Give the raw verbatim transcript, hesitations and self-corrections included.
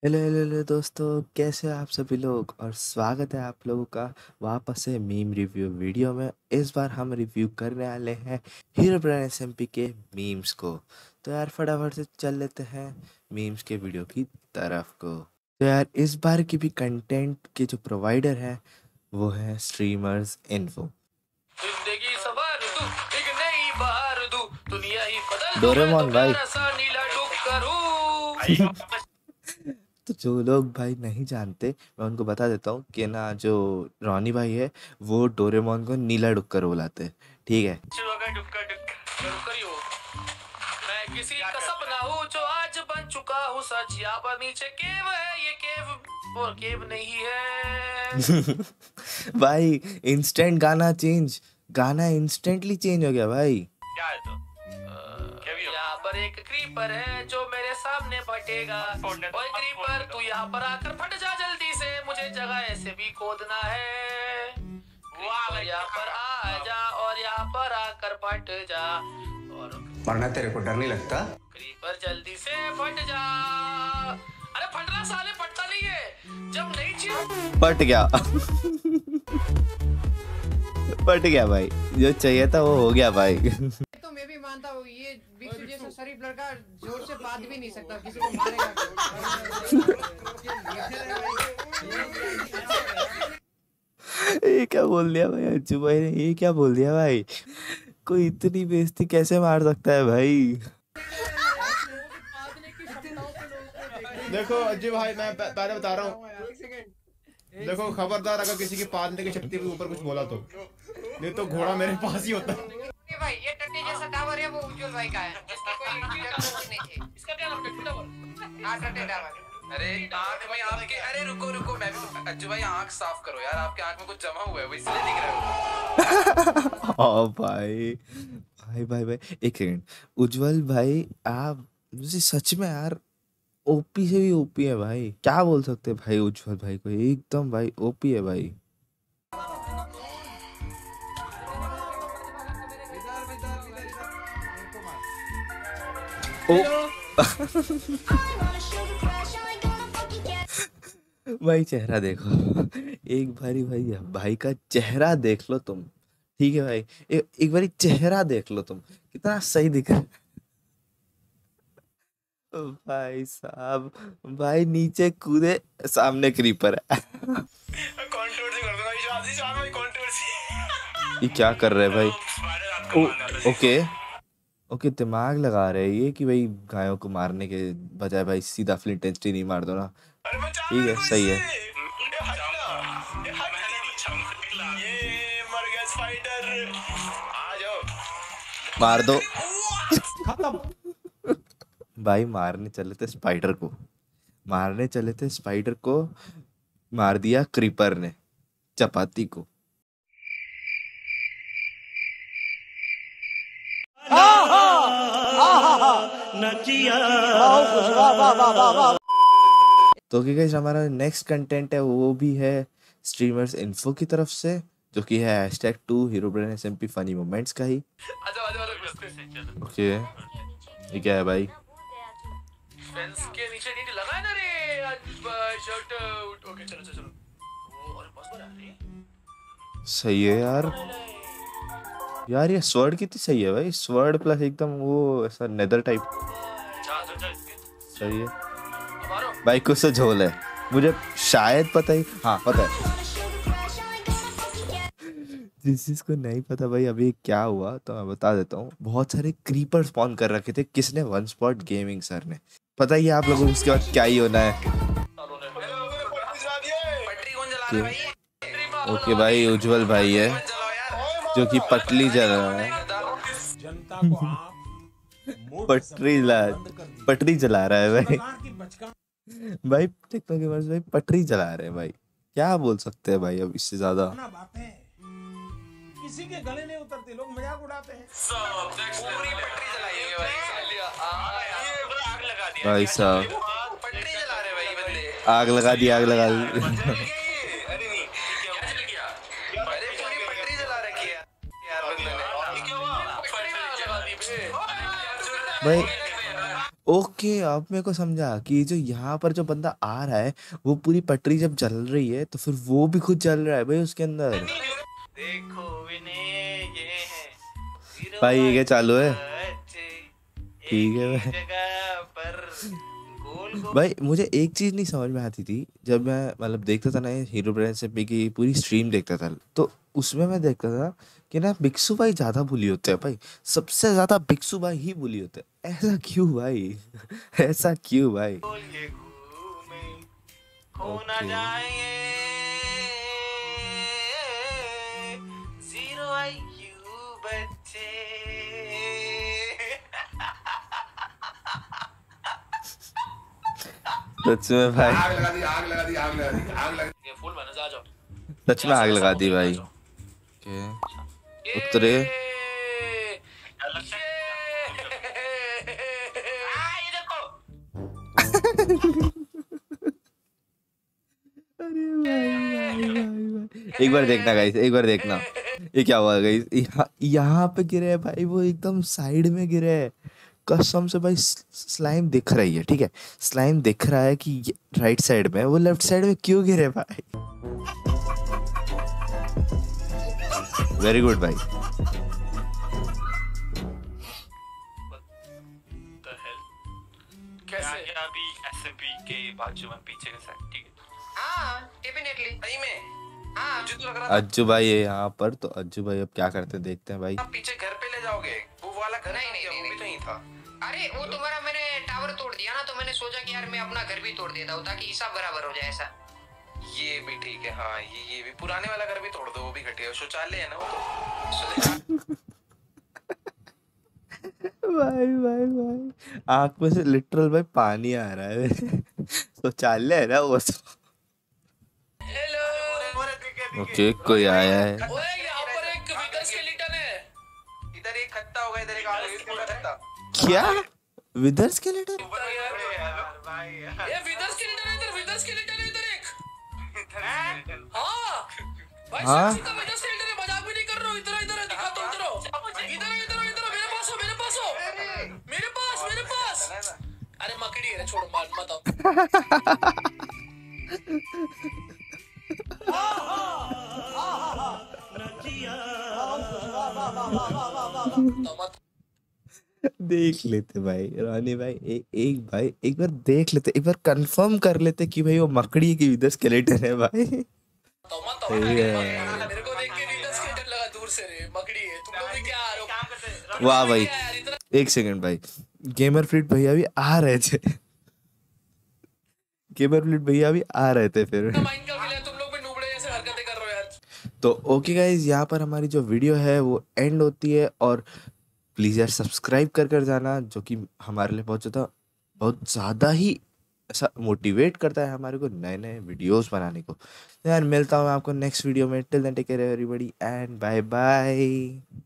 Hello hello hello दोस्तों, कैसे हैं आप सभी लोग। और स्वागत है आप लोगों का वापस से मीम रिव्यू वीडियो में। इस बार हम रिव्यू करने वाले हैं हीरो ब्रांड एसएमपी के मीम्स को। तो यार फटाफट से चल लेते हैं मीम्स के वीडियो की तरफ को। तो यार इस बार की भी कंटेंट के जो प्रोवाइडर हैं वो है स्ट्रीमर्स इन्फो। जिंदगी सवार दूं, एक नई बहार दूं, दुनिया ही बदल दूं, मैं तो डोरेमोन भाई। प्यारा सा नीला डुक करूं। तो जो लोग भाई नहीं जानते मैं उनको बता देता हूँ कि ना जो रॉनी भाई है वो डोरेमोन को नीला डुक्कर बुलाते हैं। ठीक है। चुका डुक्का डुक्का करूं करियो। मैं किसी का सपना हूँ जो आज बन चुका हूँ सच। यहाँ पर नीचे केव है, ये केव और केव नहीं है। भाई इंस्टेंट गाना चेंज, गाना इंस्टेंटली चेंज हो गया भाई। क्या है तो यहाँ पर एक क्रीपर है जो मेरे सामने फटेगा। ओए क्रीपर तू यहाँ पर आकर फट जा जल्दी से, मुझे जगह ऐसे भी खोदना है। क्रीपर यहाँ पर आ जा और यहाँ पर आकर फट जा। और वरना तेरे को डर नहीं लगता? क्रीपर जल्दी से फट जा। अरे फट रहा साले, फटता नहीं है जब नहीं चीज। फट गया। फट गया भाई, जो चाहिए था वो हो गया भाई। तो मैं भी मानता हूँ ये विक्स जैसा शरीफ लड़का जोर से बात भी नहीं सकता, किसी को मारेगा। ये क्या बोल दिया भाई अच्छू भाई ने, ये क्या बोल दिया भाई। कोई इतनी बेइज्जती कैसे मार सकता है भाई। देखो अजय भाई, मैं पहले बता रहा हूँ, देखो खबरदार अगर किसी की पादने की शक्ति के ऊपर कुछ बोला तो, नहीं तो घोड़ा मेरे पास ही होता है। भाई ये टट्टी जैसा टावर है वो उज्जवल भाई का है, इसकी कोई जरूरत नहीं है। इसका क्या नाम टट्टी टावर? हाँ टट्टी टावर। अरे आंख भाई आपके, अरे रुको रुको मैं भी, अज्जू भाई आंख साफ करो यार, आपके आंख में कुछ जमा हुआ है वो इसलिए दिख रहा है। ओ भाई भाई भाई भाई एक सेकंड। उज्जवल भाई आप मुझे सच में यार ओपी से भी ओपी है भाई। क्या बोल सकते हैं भाई उज्जवल भाई को, एकदम भाई ओपी है भाई। ओ भाई चेहरा देखो एक बारी भाई, भाई का चेहरा देख लो तुम। ठीक है भाई, ए, एक बारी चेहरा देख लो तुम, कितना सही दिख रहा है। भाई साहब, भाई नीचे कूदे सामने क्रीपर है। कंट्रोवर्सी कर दूंगा इस बात, इस बात में कंट्रोवर्सी। ये क्या कर रहे हैं भाई। ओ, ओके ओके दिमाग लगा रहे हैं ये कि भाई गायों को मारने के बजाय भाई सीधा फ्लिंट एंड स्टील नहीं मार दो ना। ठीक है, सही है। ये मर गया स्पाइडर, आ जाओ मार दो। भाई मारने चले थे स्पाइडर को, मारने चले थे स्पाइडर को, मार दिया क्रीपर ने चपाती को। तो कि गाइस हमारा नेक्स्ट कंटेंट है वो भी है स्ट्रीमर्स इन्फो की तरफ से, जो कि है hashtag two hero brand SMP funny moments का ही। आ जाओ आ जाओ रास्ते से चलो। ओके ये क्या है भाई। फेंस के नीचे नीचे लगा है ना रे, आज शर्ट आउट। ओके चलो चलो चलो। ओ और बस बना रही सही है यार। यार ये स्वर्ड कितनी सही है भाई, स्वर्ड प्लस एकदम वो ऐसा नेदर टाइप। जा जा जा इसके सही है मारो। भाई, कुछ तो झोल है मुझे शायद पता ही, हाँ पता है। जिस चीज को नहीं पता भाई अभी क्या हुआ तो मैं बता देता हूँ। बहुत सारे क्रीपर स्पॉन कर रखे थे किसने, वन स्पॉट गेमिंग सर ने। पता ही है आप लोगों को इसके बाद क्या ही होना है। पटरी कौन जला रहा है भाई? ओके भाई उज्जवल भाई है जलाओ यार, जो कि पटली जला रहा है। जनता को आप पटरी जला पटरी जला रहा है भाई। भाई टेक्नो गेमर्स भाई पटरी जला रहे हैं भाई, क्या बोल सकते हैं भाई अब इससे ज्यादा। बातें किसी के गले नहीं उतरते, लोग मजाक उड़ाते हैं। पूरी पटरी जलाएंगे भाई, ये आग लगा दिया भाई साहब पटरी जला रहे भाई बंदे। आग लगा दी, आग लगा दी। अरे नहीं क्या चल गया, अरे पूरी पटरी जला रखी है यार बंदे ने। क्या हुआ? पटरी लगा दी बे। भाई ओके, अब मेरे को समझा कि जो यहाँ पर जो बंदा आ रहा है वो पूरी पटरी जब जल रही है तो फिर वो भी खुद जल रहा है भाई उसके अंदर। देखो विनय ये है हीरो भाई ये क्या चालू है? बच्चे, ठीक है एक ही भाई। जगह पर गोल गोल भाई मुझे एक चीज नहीं समझ में आती थी जब मैं मतलब देखता था ना ये हीरो ब्रांड एसएमपी की पूरी स्ट्रीम देखता था, तो उसमें मैं देखता था कि ना बिक्सू भाई ज्यादा बुली होते हैं भाई, सबसे ज्यादा बिक्सू भाई ही बुली होते हैं। ऐसा क्यों भाई? ऐसा क्यों भाई? ये घूमे खो ना ओके। जाए जीरो आईक्यू बच्चे। सच में भाई, आग लगा दी आग लगा दी आग लगा दी आग लगा दी। ये फूल मैंने आ जाओ सच में आग लगा दी भाई। ओके, उतरे। ये आ, ये देखो अरे भाई भाई भाई भाई, एक बार देखना गाइस, एक बार देखना ये क्या हुआ गाइस। यहाँ यहाँ पे गिरे है भाई, वो एकदम साइड में गिरे है कसम से भाई। स्लाइम दिख रही है, ठीक है, स्लाइम दिख रहा है कि राइट साइड में, वो लेफ्ट साइड में क्यों गिरे भाई? वेरी गुड भाई। कैसे अभी एसएमपी के बाजू में पीछे के साइड, ठीक है। हाँ डेफिनेटली सही में हाँ मुझे तो लग रहा था अज्जू भाई है यहाँ पर, तो अज्जू भाई अब क्या करते हैं देखते हैं भाई। आप पीछे घर पे ले जाओगे, वो वाला घर नहीं, कहाँ नहीं, गया? वो नहीं, भी तो यहीं था। अरे वो तुम्हारा मैंने टावर तोड़ दिया ना, तो मैंने सोचा कि यार मैं अपना घर भी तोड़ देता हूँ ताकि हिसाब बराबर हो जाए ऐसा। ये भी ठीक है, हाँ ये ये भी पुराने वाला घर भी तोड़ दो, वो भी घटिया शौचालय है ना वो तो। भाई भाई भाई आंख में से लिटरल भाई पानी आ रहा है। शौचालय है ना वो तो। हेलो ओके, कोई आया है। ओए यहाँ पर एक विदर स्केलेटन है। इधर एक खत्ता होगा, इधर एक आगे इसका खत्ता। क्या विदर स्केलेटन? ये विदर स्केलेटन है इधर, विदर स्केलेटन है इधर एक। हाँ भाई हाँ? सच्ची का विदर स्केलेटन है, मजाक भी नहीं कर रहा हूँ। इधर इधर दिखाता हूँ, इधर इधर इधर इधर मेरे पास हो, मेरे पास हो, मेरे पास मेरे पास। अरे मकड़ी है, छोड़ मार मत आओ। तो मत देख लेते भाई रानी भाई, ए, एक भाई एक बार देख लेते, एक बार कंफर्म कर लेते कि भाई वो मकड़ी की विदर स्केलेटन है भाई। तो मत आओ। सही है। मेरे को देख के विदर स्केलेटन लगा दूर से रे, मकड़ी है। तुम लोग भी क्या आ रहे हो? वाह भाई, क्या यार इतना एक सेकंड भाई, गेमर फ्लीट भैया भी आ रहे थे। गेमर फ्लीट भैया भी आ रहे थे फिर। माइंड कर लिया, तुम लोग भी नूबड़े जैसे हरकतें कर रहे हो यार। तो ओके गाइज, यहाँ पर हमारी जो वीडियो है वो एंड होती है, और प्लीज़ यार सब्सक्राइब कर कर जाना, जो कि हमारे लिए बहुत ज़्यादा बहुत ज़्यादा ही ऐसा मोटिवेट करता है हमारे को नए नए वीडियोस बनाने को। तो यार मिलता हूँ मैं आपको नेक्स्ट वीडियो में। Till then take care everybody and bye bye.